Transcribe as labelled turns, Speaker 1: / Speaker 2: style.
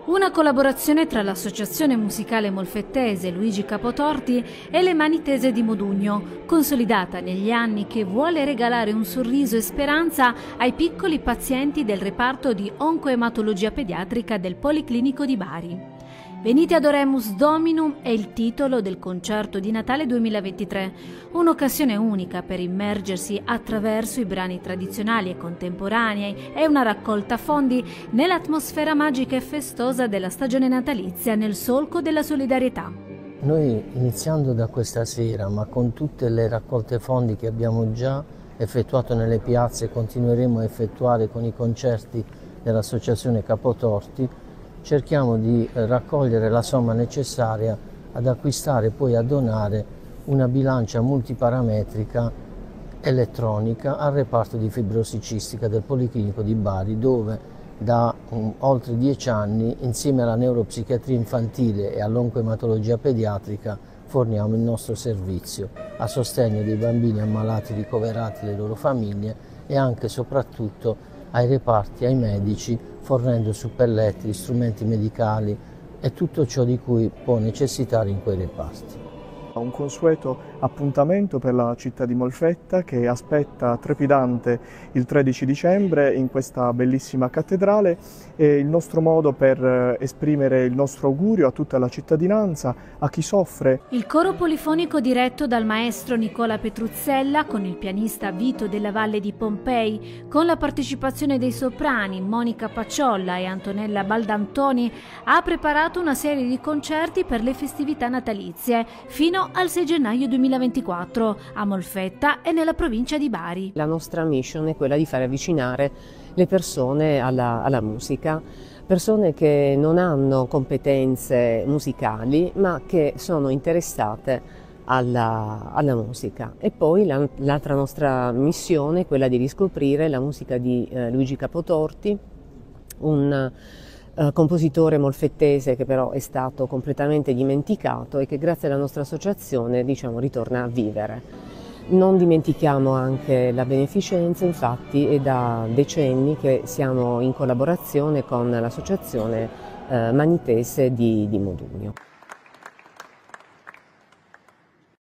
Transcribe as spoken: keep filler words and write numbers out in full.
Speaker 1: Una collaborazione tra l'associazione musicale molfettese Luigi Capotorti e le Manitese di Modugno, consolidata negli anni, che vuole regalare un sorriso e speranza ai piccoli pazienti del reparto di oncoematologia pediatrica del Policlinico di Bari. Venite ad Oremus Dominum è il titolo del concerto di Natale duemilaventitré, un'occasione unica per immergersi attraverso i brani tradizionali e contemporanei e una raccolta fondi nell'atmosfera magica e festosa della stagione natalizia nel solco della solidarietà.
Speaker 2: Noi, iniziando da questa sera, ma con tutte le raccolte fondi che abbiamo già effettuato nelle piazze e continueremo a effettuare con i concerti dell'Associazione Capotorti, cerchiamo di raccogliere la somma necessaria ad acquistare e poi a donare una bilancia multiparametrica elettronica al reparto di fibrosi cistica del Policlinico di Bari, dove da um, oltre dieci anni, insieme alla neuropsichiatria infantile e all'oncoematologia pediatrica, forniamo il nostro servizio a sostegno dei bambini ammalati ricoverati e delle loro famiglie e anche e soprattutto ai reparti, ai medici, fornendo suppellettili, strumenti medicali e tutto ciò di cui può necessitare in quei reparti.
Speaker 3: Un consueto appuntamento per la città di Molfetta che aspetta trepidante il tredici dicembre in questa bellissima cattedrale, e il nostro modo per esprimere il nostro augurio a tutta la cittadinanza, a chi soffre.
Speaker 1: Il coro polifonico diretto dal maestro Nicola Petruzzella con il pianista Vito della Valle di Pompei, con la partecipazione dei soprani Monica Pacciolla e Antonella Baldantoni, ha preparato una serie di concerti per le festività natalizie fino al sei gennaio duemilaventiquattro a Molfetta e nella provincia di Bari.
Speaker 4: La nostra mission è quella di far avvicinare le persone alla, alla musica, persone che non hanno competenze musicali ma che sono interessate alla, alla musica. E poi l'altra nostra missione è quella di riscoprire la musica di eh, Luigi Capotorti, un Uh, compositore molfettese che però è stato completamente dimenticato e che grazie alla nostra associazione, diciamo, ritorna a vivere. Non dimentichiamo anche la beneficenza, infatti è da decenni che siamo in collaborazione con l'associazione uh, Manitese di, di Modugno.